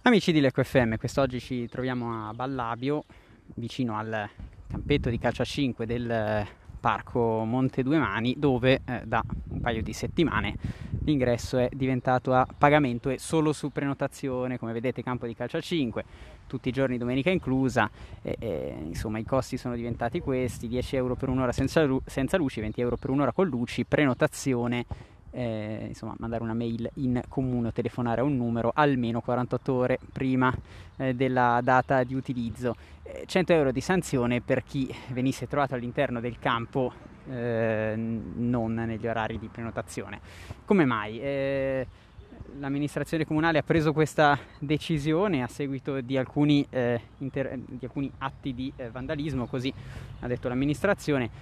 Amici di Lecco FM, quest'oggi ci troviamo a Ballabio, vicino al campetto di calcio a 5 del parco Monte Due Mani, dove da un paio di settimane l'ingresso è diventato a pagamento e solo su prenotazione. Come vedete, campo di calcio a 5, tutti i giorni, domenica inclusa, insomma i costi sono diventati questi: 10 euro per un'ora senza luci, 20 euro per un'ora con luci, prenotazione. Insomma, mandare una mail in comune o telefonare a un numero almeno 48 ore prima della data di utilizzo. 100 euro di sanzione per chi venisse trovato all'interno del campo non negli orari di prenotazione. Come mai? L'amministrazione comunale ha preso questa decisione a seguito di alcuni atti di vandalismo, così ha detto l'amministrazione.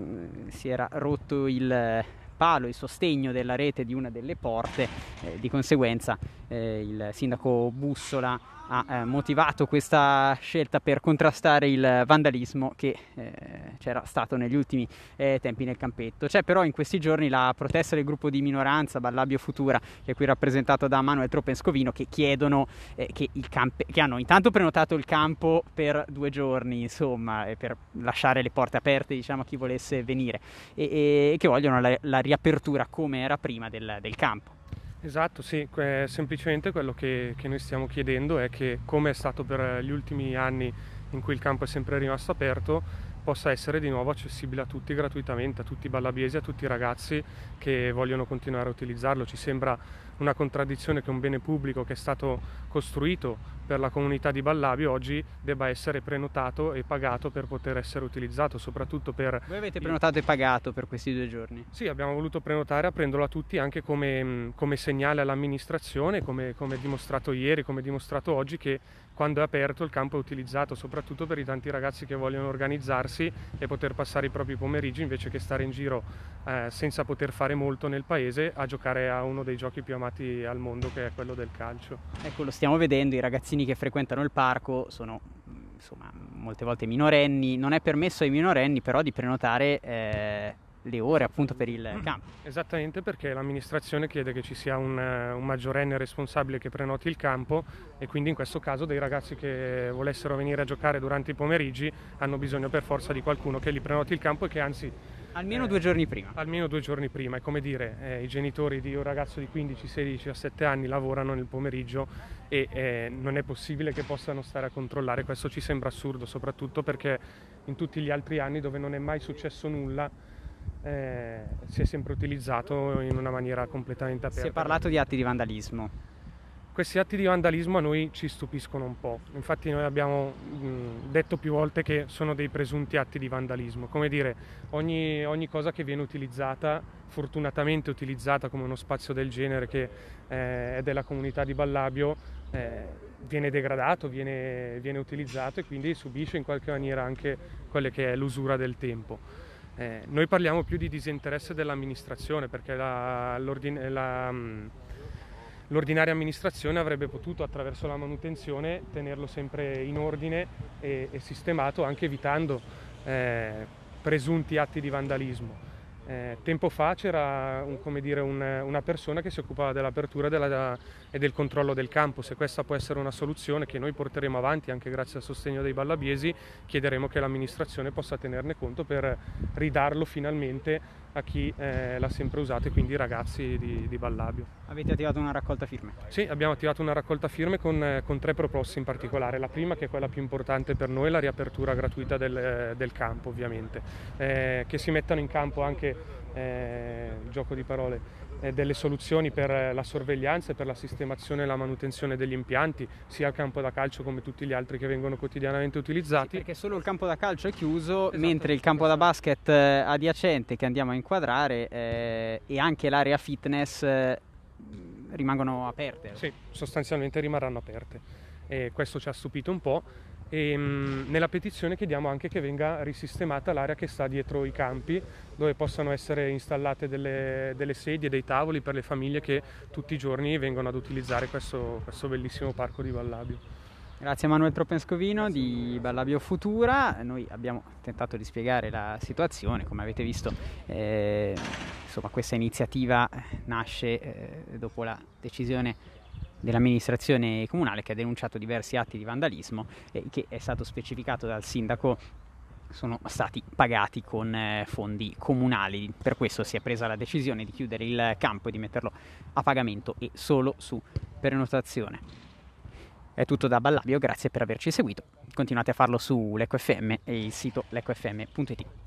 Si era rotto il palo, il sostegno della rete di una delle porte, di conseguenza il sindaco Bussola ha motivato questa scelta per contrastare il vandalismo che c'era stato negli ultimi tempi nel campetto. C'è però in questi giorni la protesta del gruppo di minoranza Ballabio Futura, che è qui rappresentato da Manuel Tropenscovino, che chiedono che hanno intanto prenotato il campo per 2 giorni, insomma, per lasciare le porte aperte, diciamo, a chi volesse venire, e che vogliono la riapertura come era prima del campo. Esatto, sì, semplicemente quello che noi stiamo chiedendo è che, come è stato per gli ultimi anni in cui il campo è sempre rimasto aperto, possa essere di nuovo accessibile a tutti gratuitamente, a tutti i ballabiesi, a tutti i ragazzi che vogliono continuare a utilizzarlo. Ci sembra una contraddizione che un bene pubblico che è stato costruito per la comunità di Ballabio oggi debba essere prenotato e pagato per poter essere utilizzato, soprattutto per... Voi avete prenotato e pagato per questi 2 giorni? Sì, abbiamo voluto prenotare aprendolo a tutti, anche come segnale all'amministrazione, come dimostrato ieri, come dimostrato oggi, che quando è aperto il campo è utilizzato, soprattutto per i tanti ragazzi che vogliono organizzarsi e poter passare i propri pomeriggi, invece che stare in giro senza poter fare molto nel paese, a giocare a uno dei giochi più amati al mondo, che è quello del calcio. Ecco, lo stiamo vedendo, i ragazzini che frequentano il parco sono, insomma, molte volte minorenni. Non è permesso ai minorenni però di prenotare le ore appunto per il campo. Esattamente, perché l'amministrazione chiede che ci sia un maggiorenne responsabile che prenoti il campo, e quindi in questo caso dei ragazzi che volessero venire a giocare durante i pomeriggi hanno bisogno per forza di qualcuno che gli prenoti il campo e che anzi... Almeno 2 giorni prima. Almeno 2 giorni prima. È come dire, i genitori di un ragazzo di 15, 16, 17 anni lavorano nel pomeriggio e non è possibile che possano stare a controllare. Questo ci sembra assurdo, soprattutto perché in tutti gli altri anni, dove non è mai successo nulla, si è sempre utilizzato in una maniera completamente aperta. Si è parlato di atti di vandalismo. Questi atti di vandalismo a noi ci stupiscono un po', infatti noi abbiamo detto più volte che sono dei presunti atti di vandalismo. Come dire, ogni cosa che viene utilizzata, fortunatamente utilizzata come uno spazio del genere che è della comunità di Ballabio, viene degradato, viene utilizzato e quindi subisce in qualche maniera anche quelle che è l'usura del tempo. Noi parliamo più di disinteresse dell'amministrazione, perché l'ordinaria amministrazione avrebbe potuto, attraverso la manutenzione, tenerlo sempre in ordine e sistemato, anche evitando presunti atti di vandalismo. Tempo fa c'era una persona che si occupava dell'apertura e del controllo del campo. Se questa può essere una soluzione che noi porteremo avanti anche grazie al sostegno dei ballabiesi, chiederemo che l'amministrazione possa tenerne conto per ridarlo finalmente a chi l'ha sempre usato, e quindi i ragazzi di Ballabio. Avete attivato una raccolta firme? Sì, abbiamo attivato una raccolta firme con 3 proposte in particolare. La prima, che è quella più importante per noi, è la riapertura gratuita del campo, ovviamente, che si mettano in campo anche, gioco di parole, delle soluzioni per la sorveglianza e per la sistemazione e la manutenzione degli impianti, sia il campo da calcio come tutti gli altri che vengono quotidianamente utilizzati. Sì, perché solo il campo da calcio è chiuso, mentre il campo da basket adiacente, che andiamo a inquadrare, e anche l'area fitness rimangono aperte. Sì, sostanzialmente rimarranno aperte, e questo ci ha stupito un po'. E nella petizione chiediamo anche che venga risistemata l'area che sta dietro i campi, dove possano essere installate delle sedie, dei tavoli per le famiglie che tutti i giorni vengono ad utilizzare questo bellissimo parco di Ballabio. Grazie a Manuel Tropenscovino di Ballabio Futura. Noi abbiamo tentato di spiegare la situazione, come avete visto. Insomma, questa iniziativa nasce dopo la decisione dell'amministrazione comunale, che ha denunciato diversi atti di vandalismo e che, è stato specificato dal sindaco, sono stati pagati con fondi comunali. Per questo si è presa la decisione di chiudere il campo e di metterlo a pagamento e solo su prenotazione. È tutto da Ballabio, grazie per averci seguito. Continuate a farlo su Lecco FM e il sito leccofm.it.